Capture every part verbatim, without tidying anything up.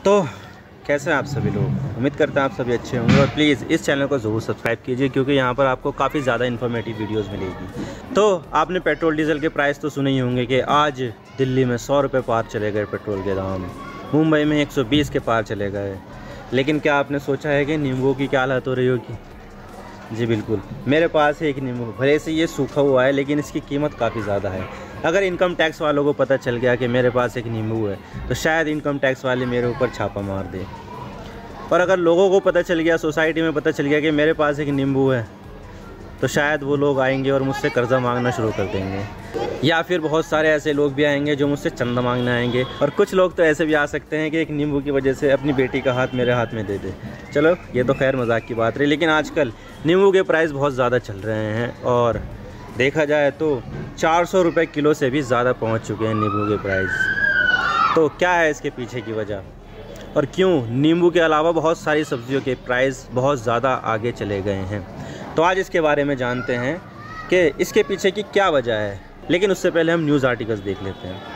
तो कैसे हैं आप सभी लोग। उम्मीद करते हैं आप सभी अच्छे होंगे और प्लीज़ इस चैनल को ज़रूर सब्सक्राइब कीजिए क्योंकि यहाँ पर आपको काफ़ी ज़्यादा इन्फॉर्मेटिव वीडियोस मिलेगी। तो आपने पेट्रोल डीजल के प्राइस तो सुने ही होंगे कि आज दिल्ली में सौ रुपये पार चले गए पेट्रोल के दाम, मुंबई में एक सौ बीस के पार चले गए। लेकिन क्या आपने सोचा है कि नींबू की क्या हालत हो रही होगी? जी बिल्कुल, मेरे पास एक नींबू, भले से ये सूखा हुआ है लेकिन इसकी कीमत काफ़ी ज़्यादा है। अगर इनकम टैक्स वालों को पता चल गया कि मेरे पास एक नींबू है तो शायद इनकम टैक्स वाले मेरे ऊपर छापा मार दे। और अगर लोगों को पता चल गया, सोसाइटी में पता चल गया कि मेरे पास एक नींबू है तो शायद वो लोग आएंगे और मुझसे कर्जा मांगना शुरू कर देंगे। या फिर बहुत सारे ऐसे लोग भी आएंगे जो मुझसे चंदा मांगने आएंगे। और कुछ लोग तो ऐसे भी आ सकते हैं कि एक नींबू की वजह से अपनी बेटी का हाथ मेरे हाथ में दे दे। चलो ये तो खैर मजाक की बात रही, लेकिन आजकल नींबू के प्राइस बहुत ज़्यादा चल रहे हैं और देखा जाए तो चार सौ रुपये किलो से भी ज़्यादा पहुँच चुके हैं नींबू के प्राइस। तो क्या है इसके पीछे की वजह और क्यों नींबू के अलावा बहुत सारी सब्जियों के प्राइस बहुत ज़्यादा आगे चले गए हैं? तो आज इसके बारे में जानते हैं कि इसके पीछे की क्या वजह है। लेकिन उससे पहले हम न्यूज़ आर्टिकल्स देख लेते हैं।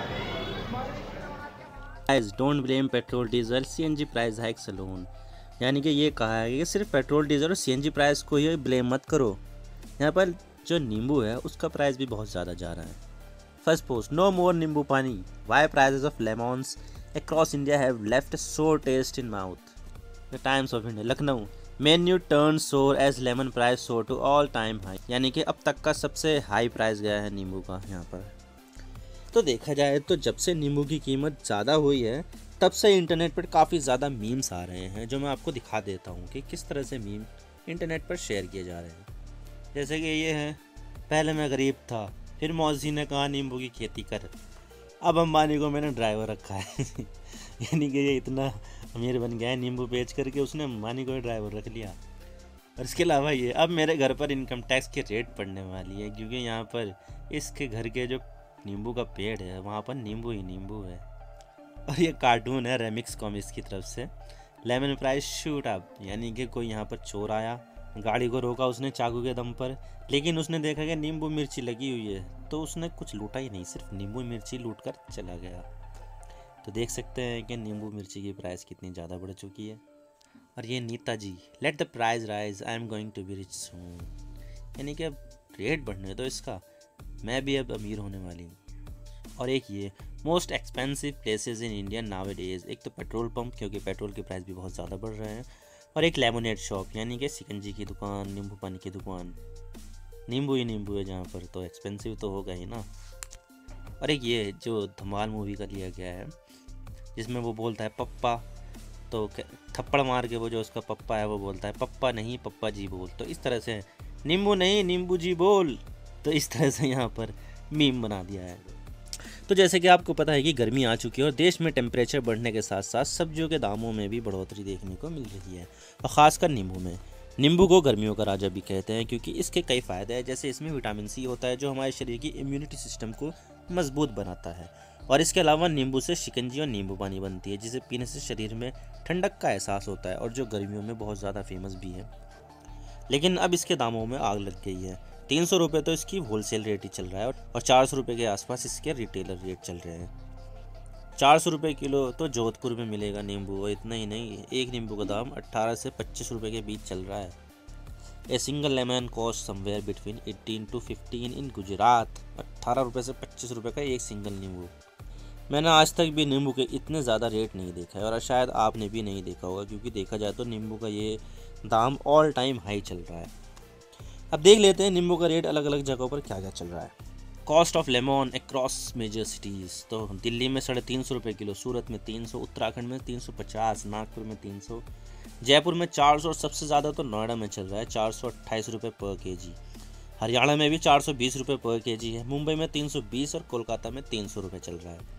Guys don't blame petrol diesel CNG price hikes alone. यानी कि ये कहा है कि सिर्फ पेट्रोल डीजल और सीएनजी प्राइस को ही ब्लेम मत करो। यहाँ पर जो नींबू है उसका प्राइस भी बहुत ज़्यादा जा रहा है। First post, no more nimbu pani, why prices of lemons across India have left a sour taste in mouth. The Times of India, Lucknow, menu turn sour as lemon price soar to all time high. यानी कि अब तक का सबसे high price गया है नींबू का यहाँ पर। तो देखा जाए तो जब से नींबू की कीमत ज़्यादा हुई है तब से इंटरनेट पर काफ़ी ज़्यादा मीम्स आ रहे हैं जो मैं आपको दिखा देता हूँ कि किस तरह से मीम इंटरनेट पर शेयर किए जा रहे हैं। जैसे कि ये है, पहले मैं गरीब था, फिर मौसी ने कहा नींबू की खेती कर, अब अंबानी को मैंने ड्राइवर रखा है। यानी कि ये इतना अमीर बन गया है नींबू बेच करके उसने अंबानी को ड्राइवर रख लिया। और इसके अलावा ये, अब मेरे घर पर इनकम टैक्स की रेट पड़ने वाली है क्योंकि यहाँ पर इसके घर के जो नींबू का पेड़ है वहाँ पर नींबू ही नींबू है। और ये कार्टून है रेमिक्स कॉमिक्स की तरफ से, लेमन प्राइस शूट अप। यानी कि कोई यहाँ पर चोर आया, गाड़ी को रोका उसने चाकू के दम पर, लेकिन उसने देखा कि नींबू मिर्ची लगी हुई है तो उसने कुछ लूटा ही नहीं, सिर्फ नींबू मिर्ची लूट कर चला गया। तो देख सकते हैं कि नींबू मिर्ची की प्राइस कितनी ज़्यादा बढ़ चुकी है। और ये Neeta ji, let the price rise, I am going to be rich soon. यानी कि अब रेट बढ़ने दो इसका, मैं भी अब अमीर होने वाली हूँ। और एक ये, most expensive places in India nowadays. एक तो पेट्रोल पंप क्योंकि पेट्रोल के प्राइस भी बहुत ज़्यादा बढ़ रहे हैं, और एक लेमोनेड शॉप यानी कि शिकंजी की दुकान, नींबू पानी की दुकान। नींबू ही नींबू है जहाँ पर, तो एक्सपेंसिव तो होगा ही ना। और एक ये जो धमाल मूवी का लिया गया है जिसमें वो बोलता है पप्पा, तो थप्पड़ मार के वो जो उसका पप्पा है वो बोलता है पप्पा नहीं पप्पा जी बोल। तो इस तरह से नींबू नहीं नींबू जी बोल। तो इस तरह से यहाँ पर मीम बना दिया है। तो जैसे कि आपको पता है कि गर्मी आ चुकी है और देश में टेम्परेचर बढ़ने के साथ साथ सब्जियों के दामों में भी बढ़ोतरी देखने को मिल रही है, और ख़ासकर नींबू में। नींबू को गर्मियों का राजा भी कहते हैं क्योंकि इसके कई फ़ायदे हैं। जैसे इसमें विटामिन सी होता है जो हमारे शरीर की इम्यूनिटी सिस्टम को मजबूत बनाता है। और इसके अलावा नींबू से शिकंजी और नींबू पानी बनती है जिसे पीने से शरीर में ठंडक का एहसास होता है और जो गर्मियों में बहुत ज़्यादा फेमस भी है। लेकिन अब इसके दामों में आग लग गई है। तीन सौ रुपये तो इसकी होलसेल रेट ही चल रहा है और चार सौ रुपये के आसपास इसके रिटेलर रेट चल रहे हैं। चार सौ रुपये किलो तो जोधपुर में मिलेगा नींबू, और इतना ही नहीं, एक नींबू का दाम अट्ठारह से पच्चीस रुपये के बीच चल रहा है। A single lemon cost somewhere between eighteen to fifteen in Gujarat. अट्ठारह रुपये से पच्चीस रुपये का एक सिंगल नींबू। मैंने आज तक भी नींबू के इतने ज़्यादा रेट नहीं देखा है और शायद आपने भी नहीं देखा होगा क्योंकि देखा जाए तो नींबू का ये दाम ऑल टाइम हाई चल रहा है। अब देख लेते हैं नींबू का रेट अलग अलग जगहों पर क्या क्या चल रहा है। Cost of lemon across major cities, तो दिल्ली में साढ़े तीन सौ रुपये किलो, सूरत में तीन सौ, उत्तराखंड में तीन सौ पचास, नागपुर में तीन सौ, जयपुर में चार सौ और सबसे ज़्यादा तो नोएडा में चल रहा है चार सौ अट्ठाईस रुपये पर के जी। हरियाणा में भी चार सौ बीस रुपये पर के जी है, मुंबई में तीन सौ बीस और कोलकाता में तीन सौ रुपये चल रहा है।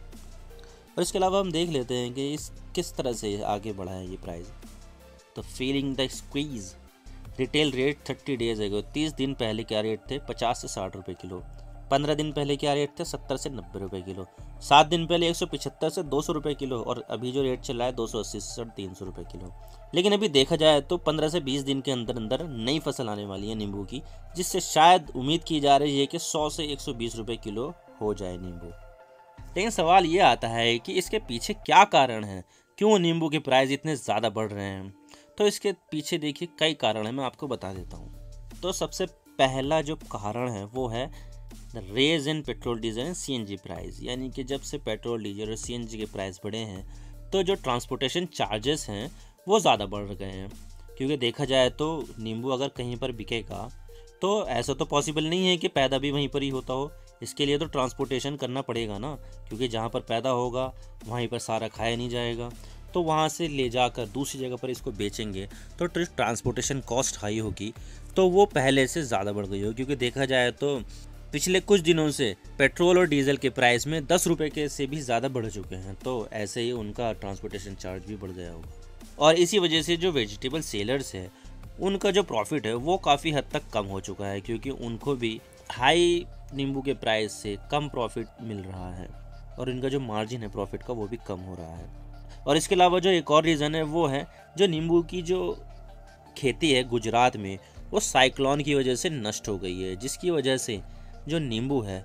और इसके अलावा हम देख लेते हैं कि इस किस तरह से आगे बढ़ा है ये प्राइस। तो feeling the squeeze, retail rate thirty days ago, तीस दिन पहले क्या रेट थे, पचास से साठ रुपये किलो। पंद्रह दिन पहले क्या रेट थे, सत्तर से नब्बे रुपये किलो। सात दिन पहले एक सौ पचहत्तर से दो सौ रुपये किलो, और अभी जो रेट चल रहा है दो सौ अस्सी से तीन सौ रुपये किलो। लेकिन अभी देखा जाए तो पंद्रह से बीस दिन के अंदर अंदर नई फसल आने वाली है नींबू की, जिससे शायद उम्मीद की जा रही है कि सौ से एक सौ बीस रुपये किलो हो जाए नींबू। लेकिन सवाल ये आता है कि इसके पीछे क्या कारण है क्यों नींबू के प्राइस इतने ज़्यादा बढ़ रहे हैं? तो इसके पीछे देखिए कई कारण हैं, मैं आपको बता देता हूँ। तो सबसे पहला जो कारण है वो है the raise in petrol diesel and CNG price, यानी कि जब से पेट्रोल डीजल और सीएनजी के प्राइस बढ़े हैं तो जो ट्रांसपोर्टेशन चार्जेस हैं वो ज़्यादा बढ़ गए हैं। क्योंकि देखा जाए तो नींबू अगर कहीं पर बिकेगा तो ऐसा तो पॉसिबल नहीं है कि पैदा भी वहीं पर ही होता हो, इसके लिए तो ट्रांसपोर्टेशन करना पड़ेगा ना, क्योंकि जहाँ पर पैदा होगा वहीं पर सारा खाया नहीं जाएगा, तो वहाँ से ले जाकर दूसरी जगह पर इसको बेचेंगे तो ट्रांसपोर्टेशन कॉस्ट हाई होगी, तो वो पहले से ज़्यादा बढ़ गई हो। क्योंकि देखा जाए तो पिछले कुछ दिनों से पेट्रोल और डीजल के प्राइस में दस रुपये के से भी ज़्यादा बढ़ चुके हैं, तो ऐसे ही उनका ट्रांसपोर्टेशन चार्ज भी बढ़ गया होगा। और इसी वजह से जो वेजिटेबल सेलर्स है उनका जो प्रॉफिट है वो काफ़ी हद तक कम हो चुका है, क्योंकि उनको भी हाई नींबू के प्राइस से कम प्रॉफिट मिल रहा है और इनका जो मार्जिन है प्रॉफिट का वो भी कम हो रहा है। और इसके अलावा जो एक और रीज़न है वो है जो नींबू की जो खेती है गुजरात में वो साइक्लोन की वजह से नष्ट हो गई है, जिसकी वजह से जो नींबू है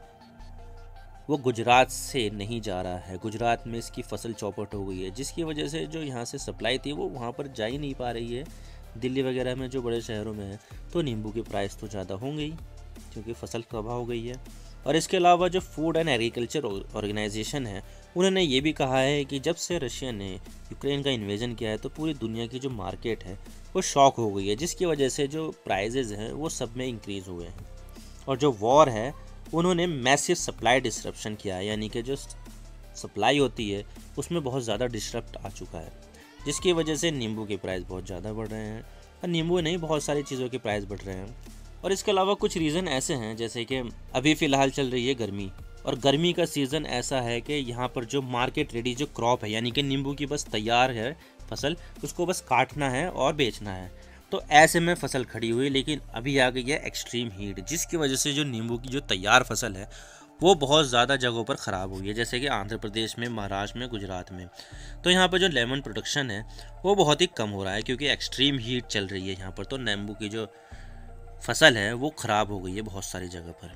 वो गुजरात से नहीं जा रहा है, गुजरात में इसकी फसल चौपट हो गई है, जिसकी वजह से जो यहाँ से सप्लाई थी वो वहाँ पर जा ही नहीं पा रही है। दिल्ली वगैरह में जो बड़े शहरों में है तो नींबू के प्राइस तो ज़्यादा होंगे ही क्योंकि फसल तबाह हो गई है। और इसके अलावा जो फूड एंड एग्रीकल्चर ऑर्गेनाइजेशन है उन्होंने ये भी कहा है कि जब से रशिया ने यूक्रेन का इन्वेजन किया है तो पूरी दुनिया की जो मार्केट है वो शॉक हो गई है, जिसकी वजह से जो प्राइजेज़ हैं वो सब में इंक्रीज़ हुए हैं। और जो वॉर है उन्होंने मैसिव सप्लाई डिस्ट्रप्शन किया है, यानी कि जो सप्लाई होती है उसमें बहुत ज़्यादा डिस्टर्ब आ चुका है, जिसकी वजह से नींबू के प्राइस बहुत ज़्यादा बढ़ रहे हैं। और नींबू नहीं, बहुत सारी चीज़ों के प्राइस बढ़ रहे हैं। और इसके अलावा कुछ रीज़न ऐसे हैं जैसे कि अभी फ़िलहाल चल रही है गर्मी, और गर्मी का सीज़न ऐसा है कि यहाँ पर जो मार्केट रेडी जो क्रॉप है यानी कि नींबू की बस तैयार है फसल, उसको बस काटना है और बेचना है, तो ऐसे में फसल खड़ी हुई। लेकिन अभी आ गई है एक्सट्रीम हीट, जिसकी वजह से जो नींबू की जो तैयार फसल है वो बहुत ज़्यादा जगहों पर ख़राब हुई है, जैसे कि आंध्र प्रदेश में, महाराष्ट्र में, गुजरात में। तो यहाँ पर जो लेमन प्रोडक्शन है वो बहुत ही कम हो रहा है क्योंकि एक्सट्रीम हीट चल रही है यहाँ पर, तो नींबू की जो फसल है वो ख़राब हो गई है बहुत सारी जगह पर।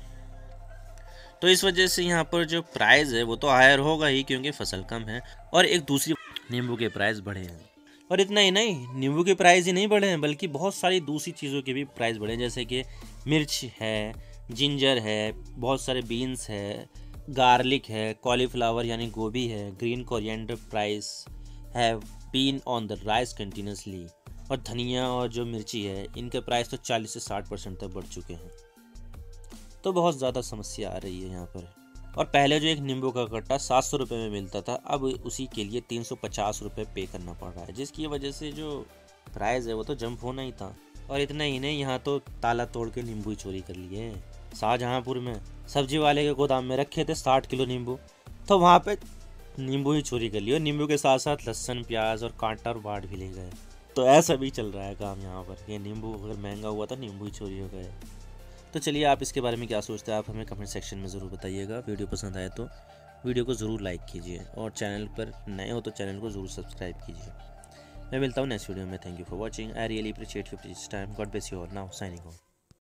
तो इस वजह से यहाँ पर जो प्राइस है वो तो हायर होगा ही क्योंकि फसल कम है, और एक दूसरी नींबू के प्राइस बढ़े हैं। और इतना ही नहीं, नींबू के प्राइस ही नहीं बढ़े हैं बल्कि बहुत सारी दूसरी चीज़ों के भी प्राइस बढ़े हैं, जैसे कि मिर्च है, जिंजर है, बहुत सारे बीन्स है, गार्लिक है, कॉलीफ्लावर यानी गोभी है, ग्रीन कोरिएंडर प्राइस है been on the rise continuously, और धनिया और जो मिर्ची है इनके प्राइस तो चालीस से साठ परसेंट तक बढ़ चुके हैं। तो बहुत ज़्यादा समस्या आ रही है यहाँ पर। और पहले जो एक नींबू का कट्टा सात सौ रुपये में मिलता था, अब उसी के लिए तीन सौ पचास रुपये पे करना पड़ रहा है, जिसकी वजह से जो प्राइस है वो तो जंप होना ही था। और इतना ही नहीं, यहाँ तो ताला तोड़ के नींबू ही चोरी कर लिए। शाहजहाँपुर में सब्जी वाले के गोदाम में रखे थे साठ किलो नींबू, तो वहाँ पे नींबू ही चोरी कर लिए, नींबू के साथ साथ लहसुन, प्याज और कांटा और बाट भी ले गए। तो ऐसा भी चल रहा है काम यहाँ पर, ये नींबू अगर महंगा हुआ तो नींबू ही चोरी हो गए। तो चलिए, आप इसके बारे में क्या सोचते हैं आप हमें कमेंट सेक्शन में ज़रूर बताइएगा। वीडियो पसंद आए तो वीडियो को ज़रूर लाइक कीजिए, और चैनल पर नए हो तो चैनल को ज़रूर सब्सक्राइब कीजिए। मैं मिलता हूँ नेक्स्ट वीडियो में। Thank you for watching. I really appreciate your precious time. God bless you all. Now signing of.